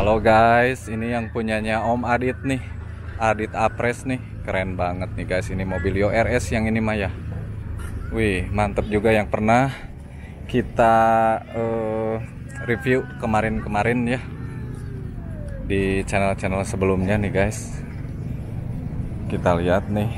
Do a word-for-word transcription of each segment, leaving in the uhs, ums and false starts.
Halo guys, ini yang punyanya Om Adit nih, Adit Apres nih, keren banget nih guys. Ini Mobilio R S yang ini mah ya. Wih, mantep juga yang pernah kita uh, review kemarin-kemarin ya di channel-channel sebelumnya nih guys. Kita lihat nih.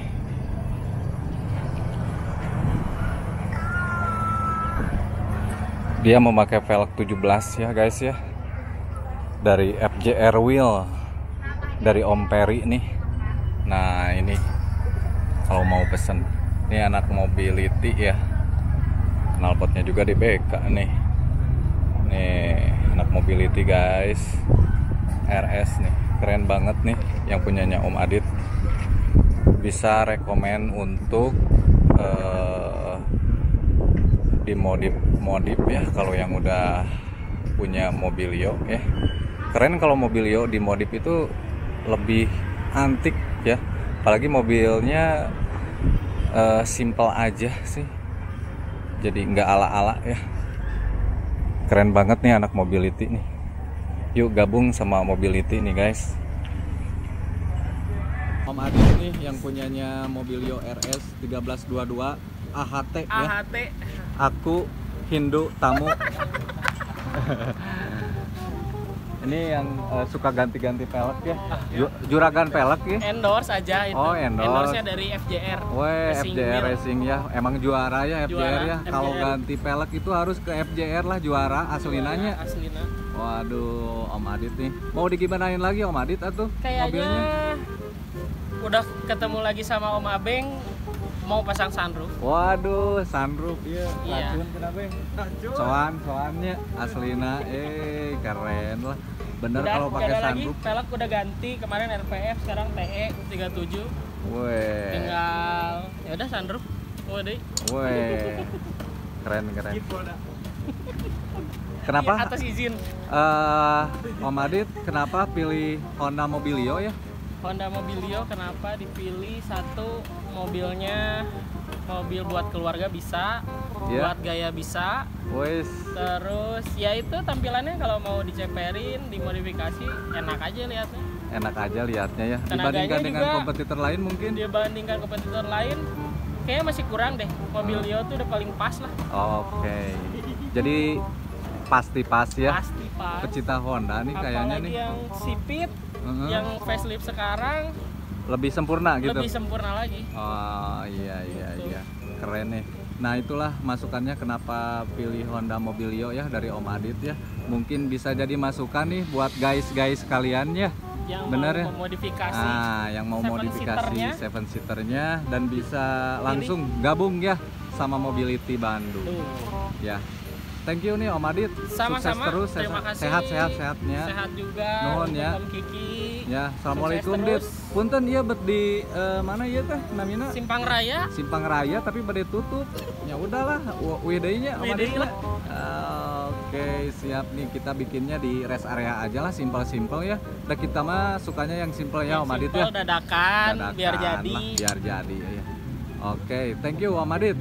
Dia memakai velg tujuh belas ya guys ya. Dari F J R Wheel, dari Om Peri nih. Nah ini kalau mau pesen, ini anak mobility ya, knalpotnya juga di B K nih. Nih anak mobility guys, R S nih, keren banget nih yang punyanya Om Adit. Bisa rekomen untuk uh, dimodif modif ya kalau yang udah punya Mobilio ya. Keren kalau Mobilio dimodif itu lebih antik ya, apalagi mobilnya uh, simple aja sih, jadi nggak ala-ala ya. Keren banget nih anak mobility nih. Yuk gabung sama mobility nih guys. Om Adit nih yang punyanya Mobilio R S tiga belas dua puluh dua A H T ya. A H T. Aku Hindu tamu. Ini yang uh, suka ganti-ganti pelek ya, ah, ya. Juragan pelek ya. Endorse aja itu. Oh, endorse. Endorse-nya dari F J R. Weh, F J R Racing ya. Emang juara ya F J R juara, ya. Kalau ganti pelek itu harus ke F J R lah, juara aslinanya. Aslina. Waduh, Om Adit nih. Mau digimanain lagi Om Adit atuh? Kayaknya mobilnya? Udah ketemu lagi sama Om Abeng, mau pasang sunroof. Waduh, sunroof ya. Iya. Racun kenapa? Racun. Soan, soannya aslina, eh keren lah. Bener kalau pakai sunroof. Lagi, pelek udah ganti, kemarin R P F, sekarang T E tiga puluh tujuh. Weh. Tinggal ya udah sunroof. Weh. Weh. Keren keren. Kenapa? Ya, atas izin. Uh, Om Adit, kenapa pilih Honda Mobilio ya? Honda Mobilio kenapa dipilih? Satu, mobilnya mobil buat keluarga bisa, yeah. Buat gaya bisa. Wes. Terus ya itu tampilannya kalau mau diceperin, dimodifikasi enak aja lihatnya. Enak aja lihatnya ya. Tenaganya dibandingkan dengan juga, kompetitor lain mungkin? Dibandingkan kompetitor lain, kayaknya masih kurang deh. Mobilio tuh udah paling pas lah. Oke. Okay. Jadi pasti pas ya. Pasti pas. Pecinta Honda nih kayaknya nih. Yang sipit, uh-huh. Yang facelift sekarang lebih sempurna gitu. Lebih sempurna lagi. Oh iya iya gitu. Iya. Keren nih. Nah itulah masukannya kenapa pilih Honda Mobilio ya dari Om Adit ya. Mungkin bisa jadi masukan nih buat guys-guys kalian ya. Yang bener mau ya? Modifikasi. Ah, yang mau seven modifikasi seaternya. seven seaternya dan bisa langsung gabung ya sama Mobility Bandung. Tuh. Ya. Thank you nih Om Adit. Sama-sama. Sukses terus, terima kasih. Sehat-sehat sehatnya. Sehat juga. Nuhun ya. Om Kiki. Ya, assalamualaikum Dit. Punten ieu bet di uh, mana ieu teh namina? Simpang Raya. Simpang Raya tapi bade tutup. Ya udahlah, wih deui nya Om Adit lah. Uh, Oke, okay, siap nih kita bikinnya di rest area aja lah, simpel-simpel ya. Udah kita mah sukanya yang simpel ya Om Adit ya. Dadakan, dadakan biar jadi. Lah, biar jadi ya. Oke, okay, thank you Om Adit.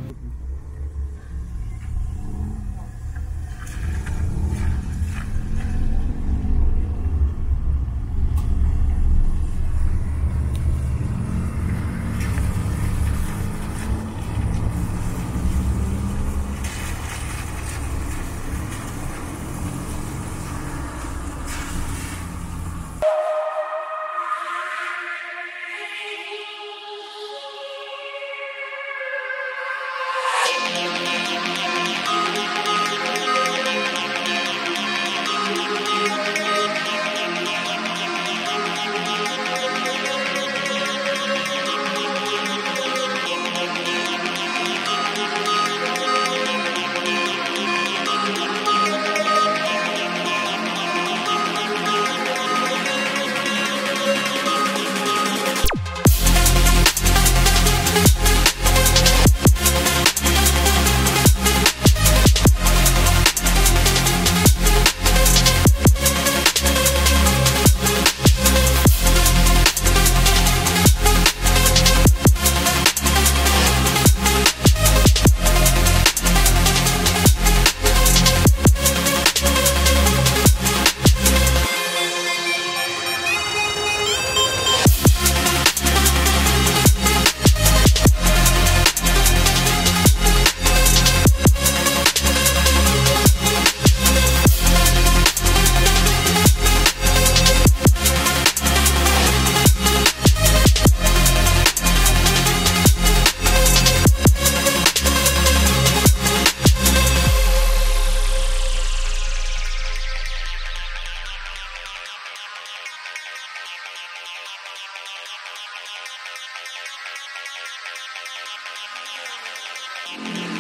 Thank you.